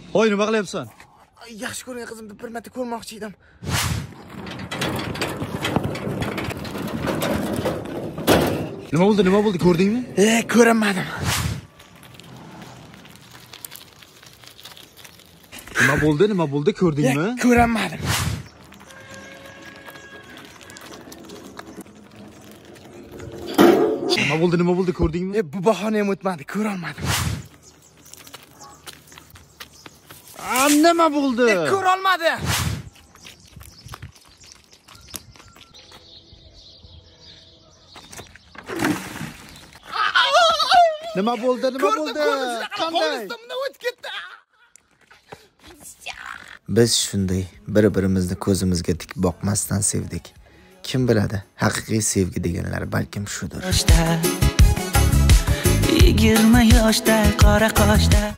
Hoy, nima qilyapsan? Yaxshi ko'ring qizimni bir marta ko'rmoqchi edim. Nima bo'ldi? Ko'rdingmi? Ko'rmadim. Nima bo'ldi? Ko'rdingmi? Ko'rmadim. Nima bo'ldi? Ko'rdingmi? Bu bahona ham o'tmadi, ko'ra olmadim. Nima bo'ldi? Ko'ra olmadi. Nima bo'ldi? Qanday? O'tib ketdi. Biz shunday bir-birimizni ko'zimizga tik boqmasdan sevdik. Kim biladi, haqiqiy sevgi deganlar balkim shudir. 20 yoshda qora qoshda